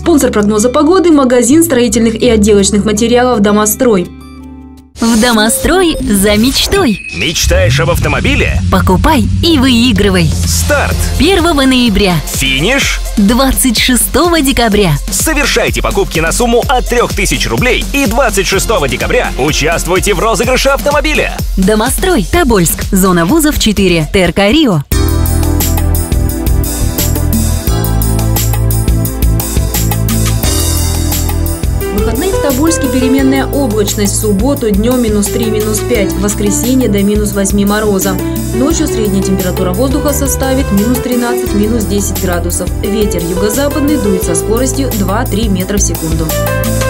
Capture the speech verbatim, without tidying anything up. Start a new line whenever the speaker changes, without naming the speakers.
Спонсор прогноза погоды – магазин строительных и отделочных материалов «Домострой».
В «Домострой» за мечтой.
Мечтаешь об автомобиле?
Покупай и выигрывай.
Старт
первого ноября.
Финиш
двадцать шестого декабря.
Совершайте покупки на сумму от трёх тысяч рублей и двадцать шестого декабря участвуйте в розыгрыше автомобиля.
«Домострой», Тобольск, зона вузов четыре, ТРК «Рио».
В выходные в Тобольске переменная облачность. В субботу днем минус три, минус пять. В воскресенье до минус восьми мороза. Ночью средняя температура воздуха составит минус тринадцать, минус десять градусов. Ветер юго-западный дует со скоростью два-три метра в секунду.